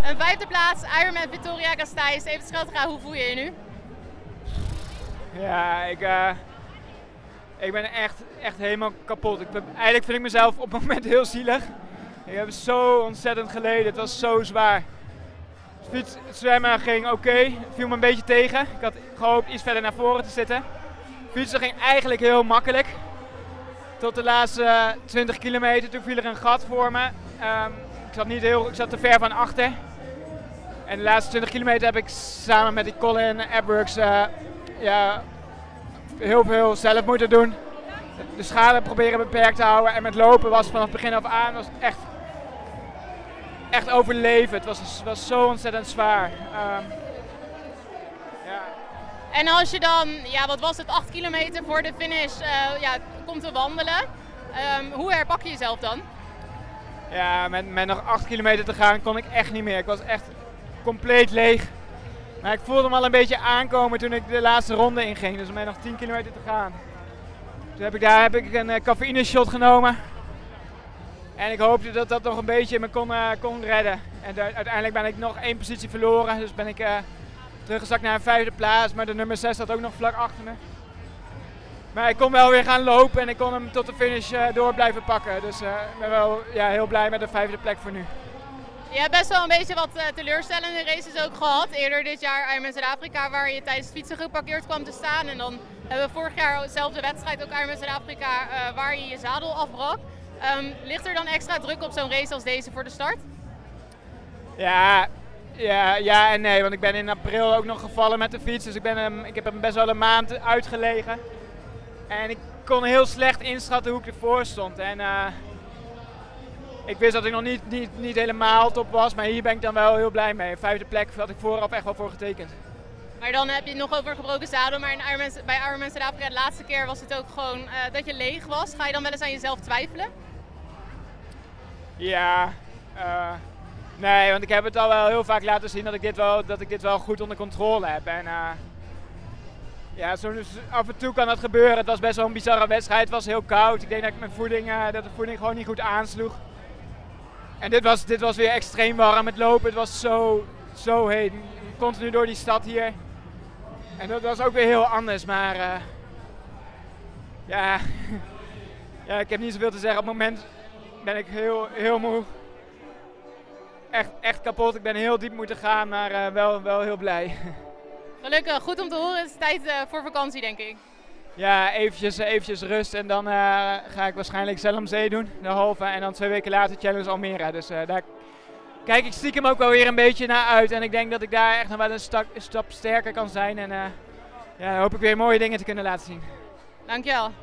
Een vijfde plaats, Ironman Vitoria-Gasteiz, even Scheltega, hoe voel je je nu? Ja, ik ben echt helemaal kapot. Eigenlijk vind ik mezelf op het moment heel zielig. Ik heb zo ontzettend geleden, het was zo zwaar. Het zwemmen ging oké, het viel me een beetje tegen. Ik had gehoopt iets verder naar voren te zitten. Fietsen ging eigenlijk heel makkelijk. Tot de laatste 20 kilometer, toen viel er een gat voor me. Ik zat te ver van achter. En de laatste 20 kilometer heb ik samen met die Colin AppWorks heel veel zelf moeten doen. De schade proberen beperkt te houden. En met lopen was vanaf begin af aan was echt overleven. Het was zo ontzettend zwaar. En als je dan, wat was het, 8 kilometer voor de finish komt te wandelen. Hoe herpak je jezelf dan? Ja, met nog 8 kilometer te gaan kon ik echt niet meer. Ik was echt compleet leeg. Maar ik voelde hem al een beetje aankomen toen ik de laatste ronde inging. Dus met nog 10 kilometer te gaan. Toen heb ik een cafeïne shot genomen. En ik hoopte dat dat nog een beetje me kon redden. En uiteindelijk ben ik nog 1 positie verloren. Dus ben ik teruggezakt naar een 5e plaats. Maar de nummer 6 zat ook nog vlak achter me. Maar ik kon wel weer gaan lopen en ik kon hem tot de finish door blijven pakken. Dus ik ben wel heel blij met de 5e plek voor nu. Je hebt best wel een beetje wat teleurstellende races ook gehad. Eerder dit jaar Ironman Zuid-Afrika, waar je tijdens het fietsen geparkeerd kwam te staan. En dan hebben we vorig jaar dezelfde wedstrijd, ook Ironman Zuid-Afrika, waar je je zadel afbrak. Ligt er dan extra druk op zo'n race als deze voor de start? Ja en nee, want ik ben in april ook nog gevallen met de fiets. Dus ik heb hem best wel een maand uitgelegen. En ik kon heel slecht inschatten hoe ik ervoor stond. En ik wist dat ik nog niet helemaal top was, maar hier ben ik dan wel heel blij mee. Een 5e plek had ik vooraf echt wel voor getekend. Maar dan heb je het nog over gebroken zadel, maar bij Ironman Zuid-Afrika de laatste keer was het ook gewoon dat je leeg was. Ga je dan wel eens aan jezelf twijfelen? Ja, nee, want ik heb het al wel heel vaak laten zien dat ik dit wel goed onder controle heb. En af en toe kan dat gebeuren. Het was best wel een bizarre wedstrijd, het was heel koud. Ik denk dat de voeding gewoon niet goed aansloeg. En dit was weer extreem warm. Het lopen, het was zo heet. Continu door die stad hier. En dat was ook weer heel anders, maar ik heb niet zoveel te zeggen. Op het moment ben ik heel moe. Echt kapot. Ik ben heel diep moeten gaan, maar wel heel blij. Gelukkig, goed om te horen. Het is tijd voor vakantie, denk ik. Ja, eventjes rust en dan ga ik waarschijnlijk Zellamzee doen, de halve. En dan 2 weken later Challenge Almere. Dus daar kijk ik stiekem ook wel weer een beetje naar uit. En ik denk dat ik daar echt nog wel een stap sterker kan zijn. En dan hoop ik weer mooie dingen te kunnen laten zien. Dankjewel.